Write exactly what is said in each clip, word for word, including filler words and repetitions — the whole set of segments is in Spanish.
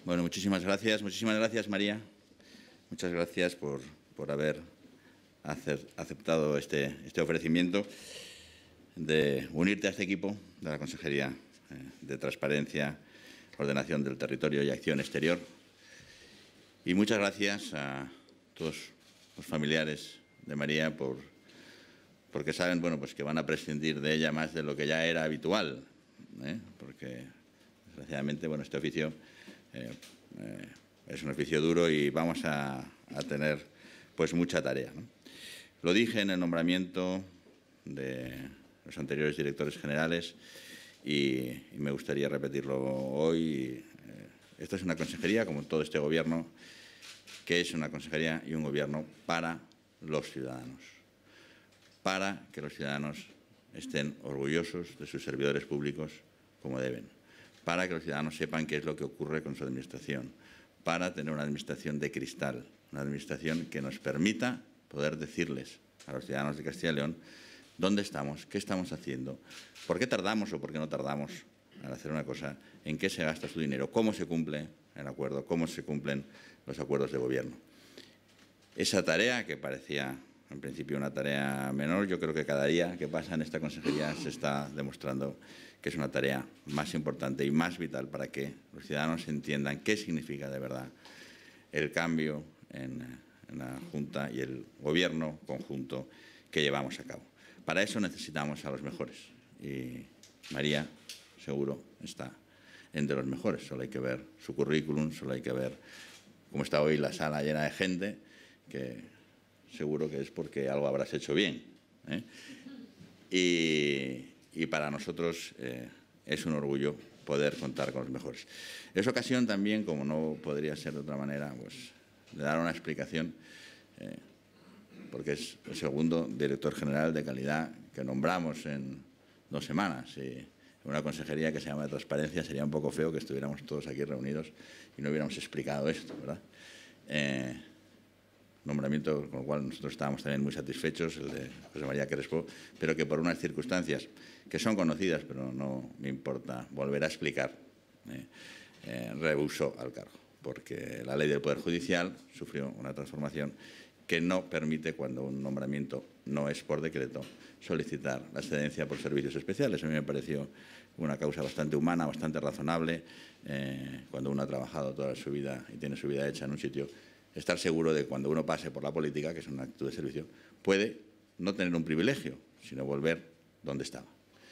Bueno, muchísimas gracias. Muchísimas gracias, María. Muchas gracias por, por haber aceptado este, este ofrecimiento de unirte a este equipo de la Consejería de Transparencia, Ordenación del Territorio y Acción Exterior. Y muchas gracias a todos los familiares de María por, porque saben bueno, pues que van a prescindir de ella más de lo que ya era habitual, ¿eh? porque desgraciadamente bueno, este oficio eh, eh, es un oficio duro y vamos a, a tener pues mucha tarea, ¿no? Lo dije en el nombramiento de los anteriores directores generales y, y me gustaría repetirlo hoy. Esta es una consejería, como todo este Gobierno, que es una consejería y un Gobierno para los ciudadanos, para que los ciudadanos estén orgullosos de sus servidores públicos como deben, para que los ciudadanos sepan qué es lo que ocurre con su administración, para tener una administración de cristal, una administración que nos permita poder decirles a los ciudadanos de Castilla y León dónde estamos, qué estamos haciendo, por qué tardamos o por qué no tardamos en hacer una cosa, en qué se gasta su dinero, cómo se cumple el acuerdo, cómo se cumplen los acuerdos de gobierno. Esa tarea, que parecía en principio una tarea menor, yo creo que cada día que pasa en esta consejería se está demostrando que es una tarea más importante y más vital para que los ciudadanos entiendan qué significa de verdad el cambio en, en la Junta y el Gobierno conjunto que llevamos a cabo. Para eso necesitamos a los mejores y María seguro está entre los mejores. Solo hay que ver su currículum, solo hay que ver cómo está hoy la sala llena de gente, que seguro que es porque algo habrás hecho bien, ¿eh? Y, y para nosotros eh, es un orgullo poder contar con los mejores. Es ocasión también, como no podría ser de otra manera, pues, de dar una explicación, eh, porque es el segundo director general de calidad que nombramos en dos semanas. Y una consejería que se llama de Transparencia sería un poco feo que estuviéramos todos aquí reunidos y no hubiéramos explicado esto, ¿verdad? Eh, nombramiento con el cual nosotros estábamos también muy satisfechos, el de José María Crespo, pero que por unas circunstancias que son conocidas, pero no me importa volver a explicar, eh, eh, rehusó al cargo, porque la ley del Poder Judicial sufrió una transformación que no permite, cuando un nombramiento no es por decreto, solicitar la excedencia por servicios especiales. A mí me pareció una causa bastante humana, bastante razonable, eh, cuando uno ha trabajado toda su vida y tiene su vida hecha en un sitio, estar seguro de que cuando uno pase por la política, que es una actitud de servicio, puede no tener un privilegio, sino volver donde estaba.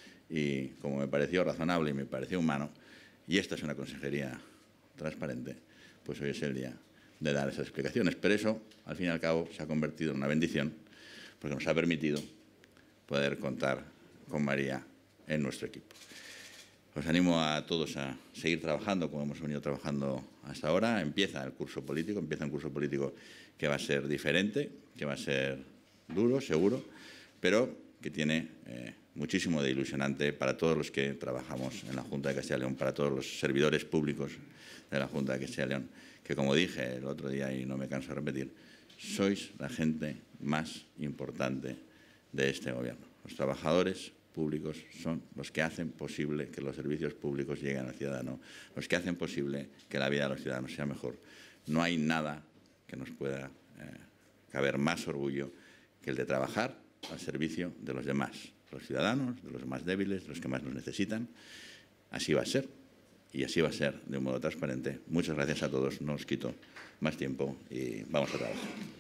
Y como me pareció razonable y me pareció humano, y esta es una consejería transparente, pues hoy es el día de dar esas explicaciones. Pero eso, al fin y al cabo, se ha convertido en una bendición, porque nos ha permitido poder contar con María en nuestro equipo. Os animo a todos a seguir trabajando como hemos venido trabajando hasta ahora. Empieza el curso político, empieza un curso político que va a ser diferente, que va a ser duro, seguro, pero que tiene eh, muchísimo de ilusionante para todos los que trabajamos en la Junta de Castilla y León, para todos los servidores públicos de la Junta de Castilla y León, que, como dije el otro día y no me canso de repetir, sois la gente más importante de este Gobierno. Los trabajadores públicos son los que hacen posible que los servicios públicos lleguen al ciudadano, los que hacen posible que la vida de los ciudadanos sea mejor. No hay nada que nos pueda eh, caber más orgullo que el de trabajar al servicio de los demás, los ciudadanos, de los más débiles, de los que más nos necesitan. Así va a ser y así va a ser de un modo transparente. Muchas gracias a todos, no os quito más tiempo y vamos a trabajar.